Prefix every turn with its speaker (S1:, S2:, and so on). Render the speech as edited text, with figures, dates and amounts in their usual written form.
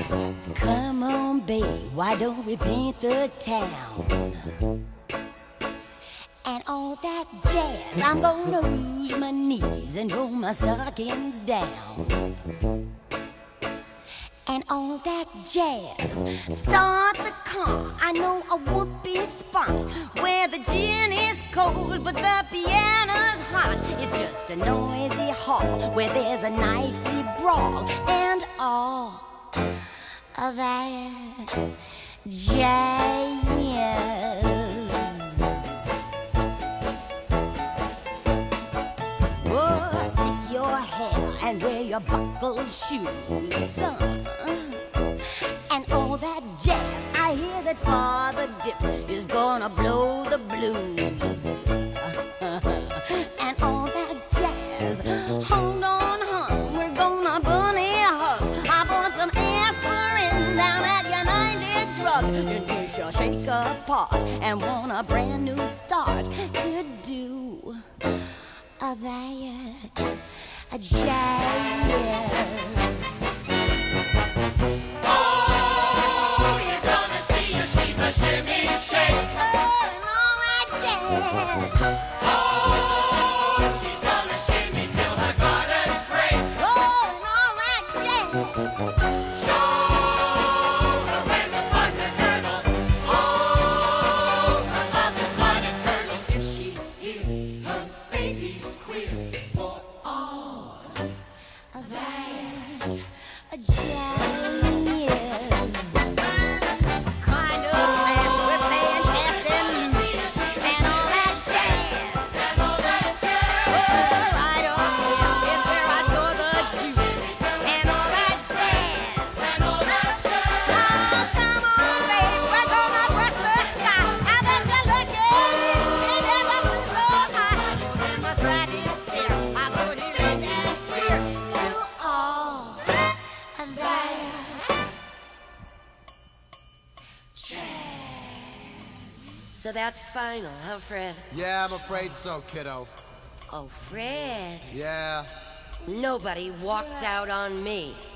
S1: Come on, babe, why don't we paint the town? And all that jazz, I'm gonna rouge my knees and roll my stockings down. And all that jazz, start the car. I know a whoopee spot where the gin is cold but the piano's hot. It's just a noisy hall where there's a nightly brawl. And all of that jazz. Oh, slick your hair and wear your buckled shoes. And all that jazz, I hear that Father Dip is gonna blow the blues. And all that jazz, hold on, hon, we're gonna bunny hug. I bought some aspirin down at your 90 drug. In case you shake apart and want a brand new start to do that jazz.
S2: Shimmy, shake.
S1: Oh, and all that jazz.
S2: Oh, she's gonna shimmy till her garters break.
S1: Oh, and all that jazz.
S2: Show her where to park her girdle. Oh, her mother's blood and curdle. If she hears her baby squeal for all
S1: that jazz.
S3: So that's final, huh, Fred?
S4: Yeah, I'm afraid so, kiddo.
S3: Oh, Fred.
S4: Yeah.
S3: Nobody walks out on me.